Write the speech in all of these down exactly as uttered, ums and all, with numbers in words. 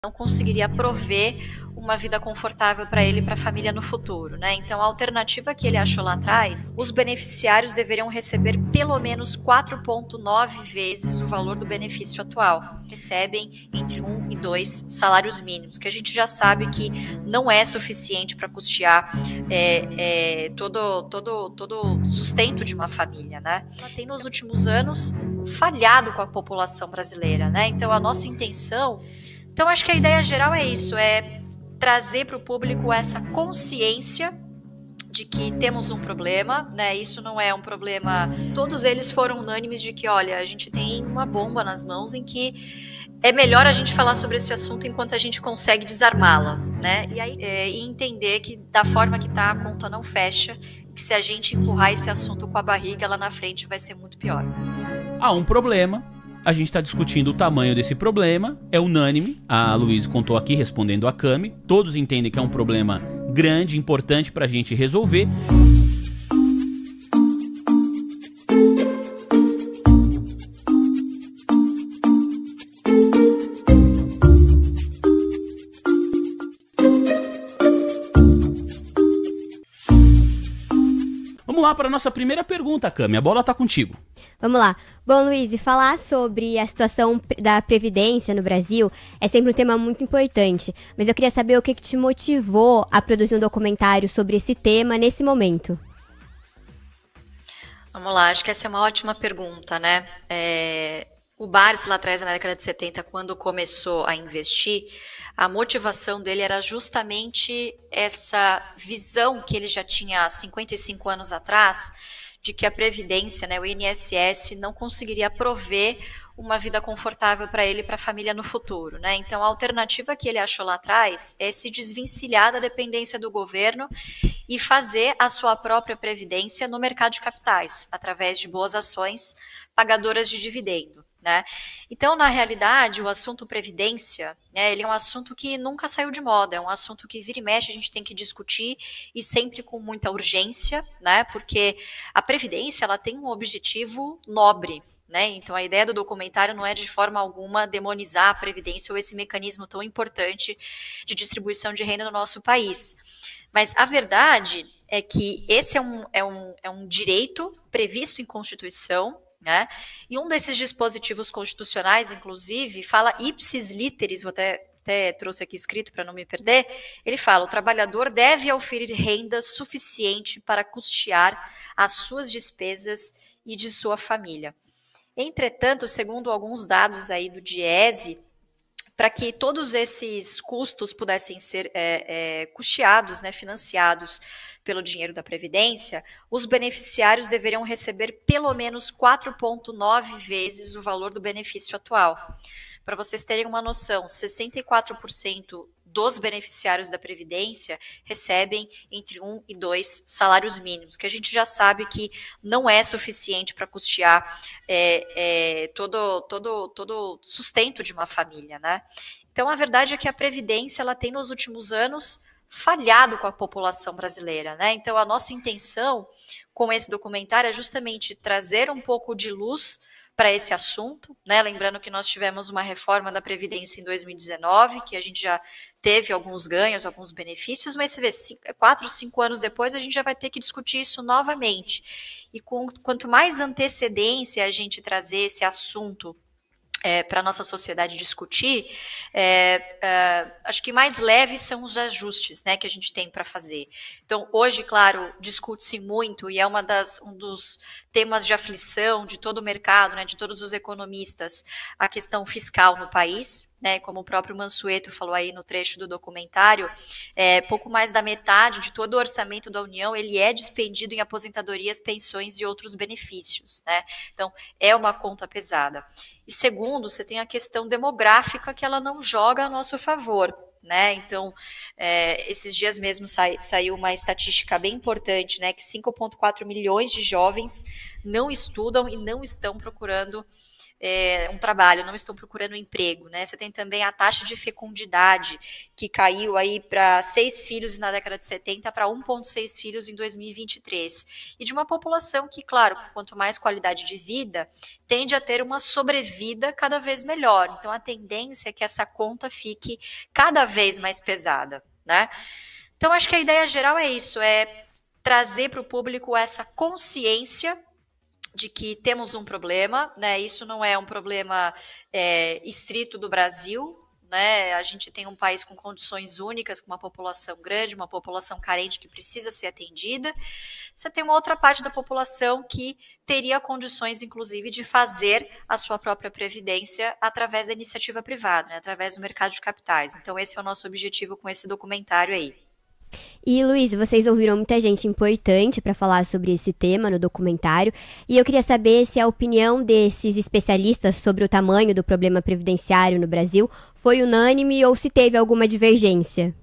não conseguiria prover uma vida confortável para ele e para a família no futuro, né? Então, a alternativa que ele achou lá atrás, os beneficiários deveriam receber pelo menos quatro vírgula nove vezes o valor do benefício atual. Recebem entre um e dois salários mínimos, que a gente já sabe que não é suficiente para custear é, é, todo, todo, todo sustento de uma família, né? Ela tem nos últimos anos falhado com a população brasileira, né? Então, a nossa intenção Então, acho que a ideia geral é isso, é trazer para o público essa consciência de que temos um problema, né? Isso não é um problema... Todos eles foram unânimes de que, olha, a gente tem uma bomba nas mãos em que é melhor a gente falar sobre esse assunto enquanto a gente consegue desarmá-la, né? E aí é, e entender que da forma que tá, a conta não fecha, que se a gente empurrar esse assunto com a barriga, lá na frente vai ser muito pior. Há um problema. A gente está discutindo o tamanho desse problema, é unânime, a Luísa contou aqui respondendo a Cami, todos entendem que é um problema grande, importante para a gente resolver. Vamos lá para a nossa primeira pergunta, Cami, a bola está contigo. Vamos lá. Bom, Luiz, falar sobre a situação da Previdência no Brasil é sempre um tema muito importante, mas eu queria saber o que, que te motivou a produzir um documentário sobre esse tema nesse momento. Vamos lá, acho que essa é uma ótima pergunta, né? É, o Barsi lá atrás, na década de setenta, quando começou a investir, a motivação dele era justamente essa visão que ele já tinha há cinquenta e cinco anos atrás, de que a Previdência, né, o I N S S, não conseguiria prover uma vida confortável para ele e para a família no futuro, né? Então, a alternativa que ele achou lá atrás é se desvencilhar da dependência do governo e fazer a sua própria previdência no mercado de capitais, através de boas ações pagadoras de dividendo, né? Então, na realidade, o assunto previdência, né, ele é um assunto que nunca saiu de moda, é um assunto que vira e mexe a gente tem que discutir e sempre com muita urgência, né? Porque a previdência, ela tem um objetivo nobre, né? Então, a ideia do documentário não é de forma alguma demonizar a previdência ou esse mecanismo tão importante de distribuição de renda no nosso país. Mas a verdade é que esse é um, é um, é um direito previsto em Constituição, né? E um desses dispositivos constitucionais, inclusive, fala ipsis literis, vou até, até trouxe aqui escrito para não me perder, ele fala, o trabalhador deve oferir renda suficiente para custear as suas despesas e de sua família. Entretanto, segundo alguns dados aí do Diese, para que todos esses custos pudessem ser é, é, custeados, né, financiados pelo dinheiro da Previdência, os beneficiários deveriam receber pelo menos quatro vírgula nove vezes o valor do benefício atual. Para vocês terem uma noção, sessenta e quatro por cento dos beneficiários da Previdência recebem entre um e dois salários mínimos, que a gente já sabe que não é suficiente para custear é, é, todo, todo, todo sustento de uma família, né? Então, a verdade é que a Previdência, ela tem nos últimos anos falhado com a população brasileira, né? Então, a nossa intenção com esse documentário é justamente trazer um pouco de luz para esse assunto, né? Lembrando que nós tivemos uma reforma da Previdência em dois mil e dezenove, que a gente já teve alguns ganhos, alguns benefícios, mas você vê, cinco, quatro, cinco anos depois, a gente já vai ter que discutir isso novamente. E com, quanto mais antecedência a gente trazer esse assunto É, para a nossa sociedade discutir, é, é, acho que mais leves são os ajustes, né, que a gente tem para fazer. Então, hoje, claro, discute-se muito e é uma das, um dos temas de aflição de todo o mercado, né, de todos os economistas, a questão fiscal no país, né, como o próprio Mansueto falou aí no trecho do documentário, é, pouco mais da metade de todo o orçamento da União, ele é dispendido em aposentadorias, pensões e outros benefícios, né, então é uma conta pesada. E segundo, você tem a questão demográfica que ela não joga a nosso favor, né? Então, é, esses dias mesmo sai, saiu uma estatística bem importante, né? Que cinco vírgula quatro milhões de jovens não estudam e não estão procurando é, um trabalho, não estão procurando emprego, né? Você tem também a taxa de fecundidade, que caiu aí para seis filhos na década de setenta para um vírgula seis filhos em dois mil e vinte e três. E de uma população que, claro, quanto mais qualidade de vida, tende a ter uma sobrevida cada vez melhor. Então, a tendência é que essa conta fique cada vez mais pesada, né? Então, acho que a ideia geral é isso, é trazer para o público essa consciência de que temos um problema, né? Isso não é um problema é, estrito do Brasil, né? A gente tem um país com condições únicas, com uma população grande, uma população carente que precisa ser atendida. Você tem uma outra parte da população que teria condições, inclusive, de fazer a sua própria previdência através da iniciativa privada, né? Através do mercado de capitais. Então, esse é o nosso objetivo com esse documentário aí. E, Luiz, vocês ouviram muita gente importante para falar sobre esse tema no documentário, e eu queria saber se a opinião desses especialistas sobre o tamanho do problema previdenciário no Brasil foi unânime ou se teve alguma divergência.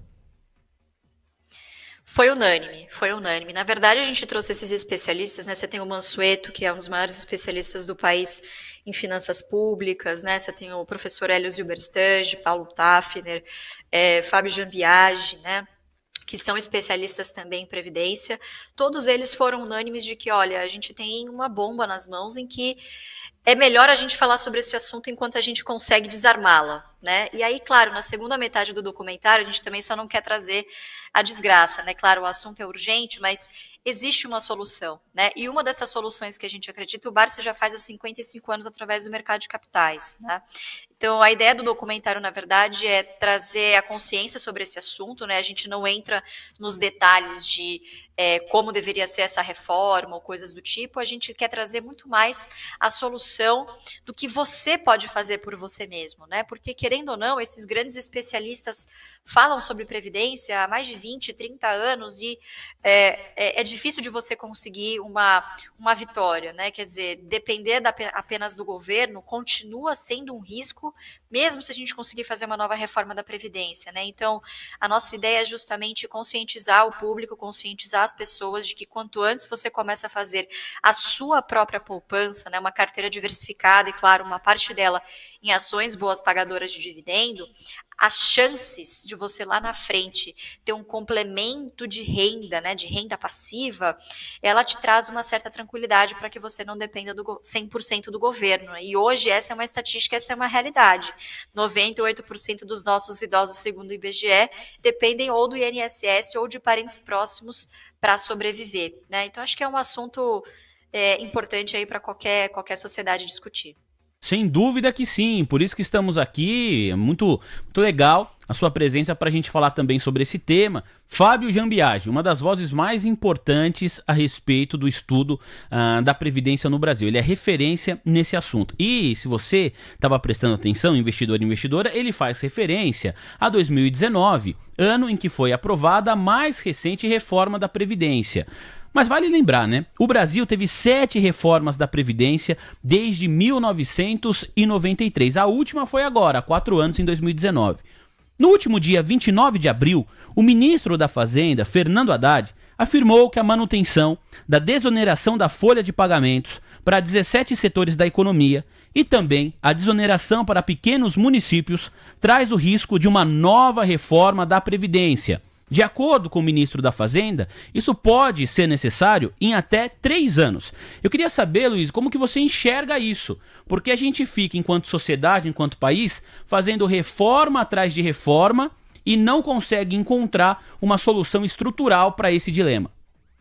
Foi unânime, foi unânime. Na verdade, a gente trouxe esses especialistas, né? Você tem o Mansueto, que é um dos maiores especialistas do país em finanças públicas, né? Você tem o professor Hélio Zilberstag, Paulo Tafner, é, Fábio Jambiagi, né? Que são especialistas também em previdência, todos eles foram unânimes de que, olha, a gente tem uma bomba nas mãos em que é melhor a gente falar sobre esse assunto enquanto a gente consegue desarmá-la, né? E aí, claro, na segunda metade do documentário, a gente também só não quer trazer a desgraça, né? Claro, o assunto é urgente, mas existe uma solução, né? E uma dessas soluções que a gente acredita, o Barsi já faz há cinquenta e cinco anos através do mercado de capitais, né? Então, a ideia do documentário, na verdade, é trazer a consciência sobre esse assunto, né? A gente não entra nos detalhes de é, como deveria ser essa reforma ou coisas do tipo, a gente quer trazer muito mais a solução do que você pode fazer por você mesmo, né? Porque, querendo ou não, esses grandes especialistas falam sobre previdência há mais de vinte, trinta anos e é, é, é difícil de você conseguir uma, uma vitória, né? Quer dizer, depender da, apenas do governo continua sendo um risco, mesmo se a gente conseguir fazer uma nova reforma da Previdência, né? Então, a nossa ideia é justamente conscientizar o público, conscientizar as pessoas de que quanto antes você começa a fazer a sua própria poupança, né? Uma carteira diversificada e, claro, uma parte dela em ações boas pagadoras de dividendo, as chances de você lá na frente ter um complemento de renda, né, de renda passiva, ela te traz uma certa tranquilidade para que você não dependa do cem por cento do governo. E hoje essa é uma estatística, essa é uma realidade. noventa e oito por cento dos nossos idosos, segundo o I B G E, dependem ou do I N S S ou de parentes próximos para sobreviver, né? Então acho que é um assunto é, importante aí para qualquer, qualquer sociedade discutir. Sem dúvida que sim, por isso que estamos aqui, é muito, muito legal a sua presença para a gente falar também sobre esse tema. Fábio Jambiagi, uma das vozes mais importantes a respeito do estudo uh, da Previdência no Brasil. Ele é referência nesse assunto. E se você estava prestando atenção, investidor e investidora, ele faz referência a dois mil e dezenove, ano em que foi aprovada a mais recente reforma da Previdência. Mas vale lembrar, né? O Brasil teve sete reformas da Previdência desde mil novecentos e noventa e três. A última foi agora, há quatro anos, em dois mil e dezenove. No último dia vinte e nove de abril, o ministro da Fazenda, Fernando Haddad, afirmou que a manutenção da desoneração da folha de pagamentos para dezessete setores da economia e também a desoneração para pequenos municípios traz o risco de uma nova reforma da Previdência. De acordo com o ministro da Fazenda, isso pode ser necessário em até três anos. Eu queria saber, Luiz, como que você enxerga isso? Porque a gente fica, enquanto sociedade, enquanto país, fazendo reforma atrás de reforma e não consegue encontrar uma solução estrutural para esse dilema.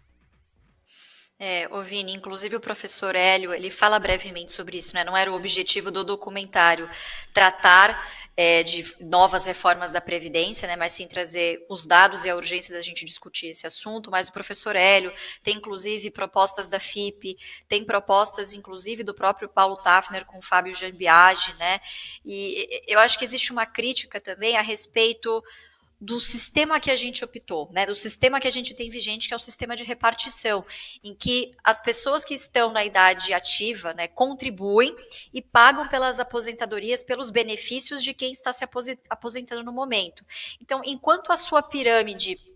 É, ô Vini, inclusive o professor Hélio, ele fala brevemente sobre isso, né? Não era o objetivo do documentário tratar é, de novas reformas da Previdência, né? Mas sim trazer os dados e a urgência da gente discutir esse assunto, mas o professor Hélio tem inclusive propostas da F I P, tem propostas inclusive do próprio Paulo Tafner com o Fábio Jambiagi, né? E eu acho que existe uma crítica também a respeito do sistema que a gente optou, né, do sistema que a gente tem vigente, que é o sistema de repartição, em que as pessoas que estão na idade ativa, né, contribuem e pagam pelas aposentadorias, pelos benefícios de quem está se aposentando no momento. Então, enquanto a sua pirâmide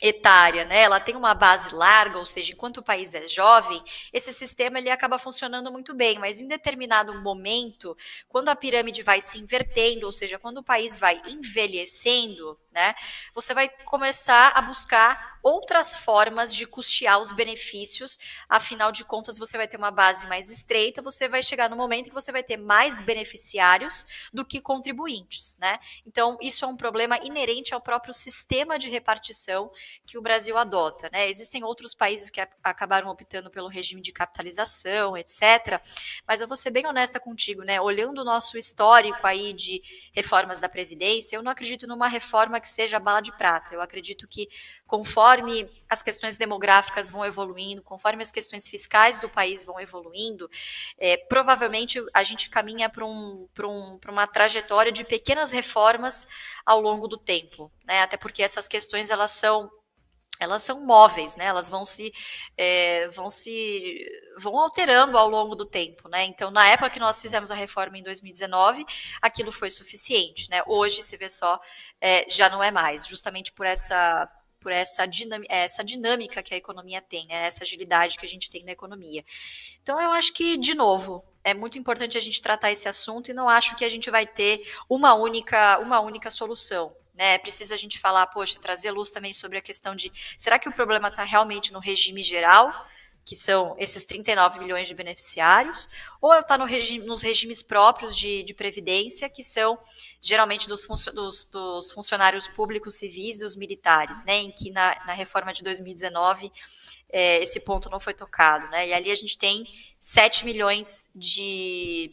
etária, né? Ela tem uma base larga, ou seja, enquanto o país é jovem, esse sistema ele acaba funcionando muito bem, mas em determinado momento, quando a pirâmide vai se invertendo, ou seja, quando o país vai envelhecendo, né, você vai começar a buscar outras formas de custear os benefícios, afinal de contas você vai ter uma base mais estreita, você vai chegar no momento que você vai ter mais beneficiários do que contribuintes, né? Então, isso é um problema inerente ao próprio sistema de repartição que o Brasil adota, né? Existem outros países que acabaram optando pelo regime de capitalização, etcétera. Mas eu vou ser bem honesta contigo, né? Olhando o nosso histórico aí de reformas da Previdência, eu não acredito numa reforma que seja bala de prata. Eu acredito que conforme as questões demográficas vão evoluindo, conforme as questões fiscais do país vão evoluindo, é, provavelmente a gente caminha para um, para um, para uma trajetória de pequenas reformas ao longo do tempo, né? Até porque essas questões elas são elas são móveis, né? Elas vão se, é, vão se, vão alterando ao longo do tempo, né? Então, na época que nós fizemos a reforma em dois mil e dezenove, aquilo foi suficiente, né? Hoje, se vê só, é, já não é mais, justamente por essa, por essa, dinâmica, essa dinâmica que a economia tem, né? Essa agilidade que a gente tem na economia. Então, eu acho que, de novo, é muito importante a gente tratar esse assunto e não acho que a gente vai ter uma única, uma única solução. Né, é preciso a gente falar, poxa, trazer luz também sobre a questão de, será que o problema está realmente no regime geral, que são esses trinta e nove milhões de beneficiários, ou está no regime, nos regimes próprios de, de previdência, que são geralmente dos, funcio, dos, dos funcionários públicos civis e os militares, né, em que na, na reforma de dois mil e dezenove é, esse ponto não foi tocado. Né, e ali a gente tem sete milhões de...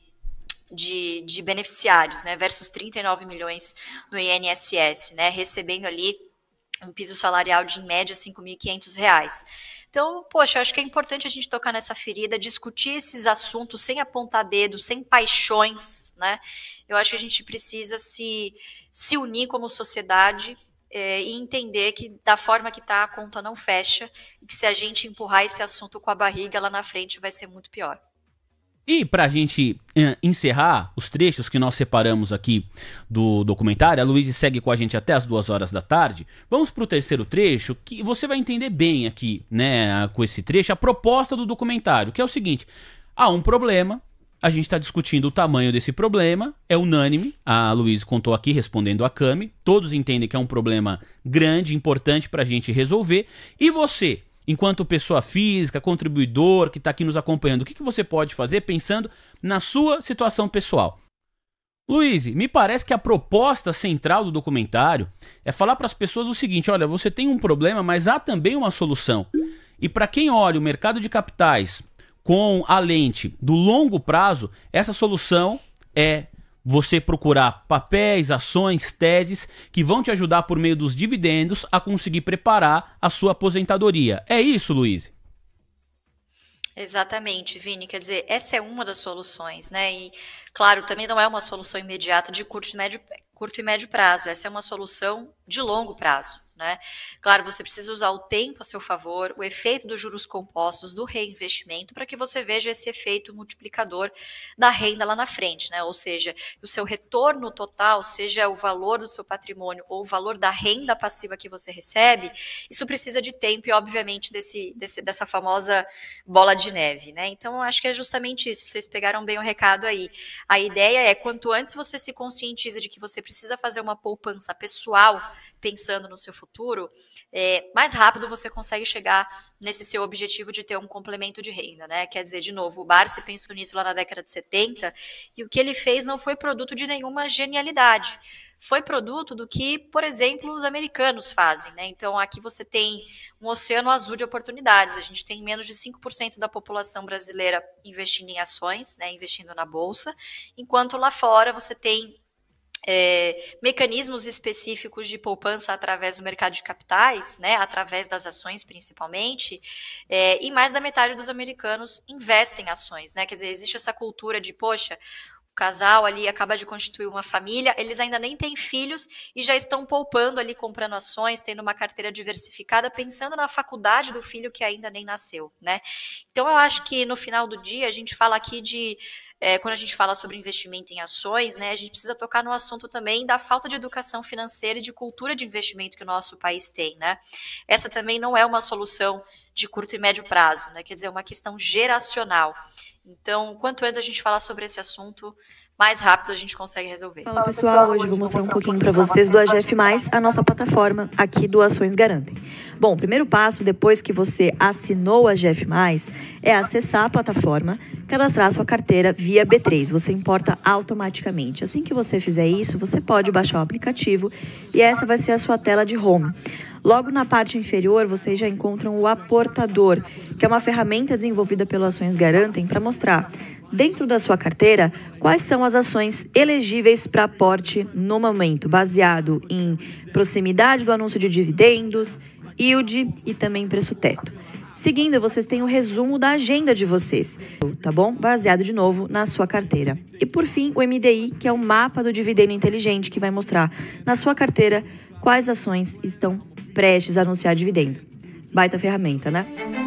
De, de beneficiários, né, versus trinta e nove milhões no I N S S, né, recebendo ali um piso salarial de, em média, cinco mil e quinhentos reais. Então, poxa, eu acho que é importante a gente tocar nessa ferida, discutir esses assuntos sem apontar dedo, sem paixões, né, eu acho que a gente precisa se, se unir como sociedade é, e entender que da forma que está a conta não fecha, e que se a gente empurrar esse assunto com a barriga lá na frente vai ser muito pior. E para a gente uh, encerrar os trechos que nós separamos aqui do documentário, a Luísa segue com a gente até as duas horas da tarde, vamos para o terceiro trecho, que você vai entender bem aqui, né, com esse trecho, a proposta do documentário, que é o seguinte: há um problema, a gente está discutindo o tamanho desse problema, é unânime, a Luísa contou aqui respondendo a Cami, todos entendem que é um problema grande, importante para a gente resolver, e você... enquanto pessoa física, contribuidor que está aqui nos acompanhando, o que, que você pode fazer pensando na sua situação pessoal? Luiz, me parece que a proposta central do documentário é falar para as pessoas o seguinte: olha, você tem um problema, mas há também uma solução. E para quem olha o mercado de capitais com a lente do longo prazo, essa solução é você procurar papéis, ações, teses que vão te ajudar por meio dos dividendos a conseguir preparar a sua aposentadoria. É isso, Luiz? Exatamente, Vini. Quer dizer, essa é uma das soluções, né? E, claro, também não é uma solução imediata de curto e médio, curto e médio prazo. Essa é uma solução de longo prazo. Né? Claro, você precisa usar o tempo a seu favor, o efeito dos juros compostos, do reinvestimento, para que você veja esse efeito multiplicador da renda lá na frente, né? Ou seja, o seu retorno total, seja o valor do seu patrimônio ou o valor da renda passiva que você recebe, isso precisa de tempo e, obviamente, desse, desse, dessa famosa bola de neve, né? Então, eu acho que é justamente isso, vocês pegaram bem o recado aí. A ideia é, quanto antes você se conscientiza de que você precisa fazer uma poupança pessoal, pensando no seu futuro, é, mais rápido você consegue chegar nesse seu objetivo de ter um complemento de renda, né? Quer dizer, de novo, o Barsi pensou nisso lá na década de setenta, e o que ele fez não foi produto de nenhuma genialidade, foi produto do que, por exemplo, os americanos fazem, né? Então, aqui você tem um oceano azul de oportunidades, a gente tem menos de cinco por cento da população brasileira investindo em ações, né? Investindo na bolsa, enquanto lá fora você tem É, mecanismos específicos de poupança através do mercado de capitais, né, através das ações principalmente, é, e mais da metade dos americanos investem em ações, né, quer dizer, existe essa cultura de, poxa, o casal ali acaba de constituir uma família, eles ainda nem têm filhos e já estão poupando ali, comprando ações, tendo uma carteira diversificada, pensando na faculdade do filho que ainda nem nasceu, né. Então eu acho que no final do dia a gente fala aqui de é, quando a gente fala sobre investimento em ações, né, a gente precisa tocar no assunto também da falta de educação financeira e de cultura de investimento que o nosso país tem, né? Essa também não é uma solução de curto e médio prazo, né? Quer dizer, é uma questão geracional. Então, quanto antes a gente falar sobre esse assunto, mais rápido a gente consegue resolver. Fala pessoal, hoje eu vou mostrar um pouquinho para vocês do A G F mais, a nossa plataforma aqui do Ações Garantem. Bom, o primeiro passo, depois que você assinou o A G F mais, é acessar a plataforma, cadastrar a sua carteira via B três. Você importa automaticamente. Assim que você fizer isso, você pode baixar o aplicativo e essa vai ser a sua tela de home. Logo na parte inferior, vocês já encontram o aportador, que é uma ferramenta desenvolvida pelo Ações Garantem para mostrar, dentro da sua carteira, quais são as ações elegíveis para aporte no momento, baseado em proximidade do anúncio de dividendos, yield e também preço-teto. Seguindo, vocês têm o resumo da agenda de vocês, tá bom? Baseado de novo na sua carteira. E por fim, o M D I, que é o mapa do dividendo inteligente, que vai mostrar na sua carteira quais ações estão prestes a anunciar dividendo. Baita ferramenta, né?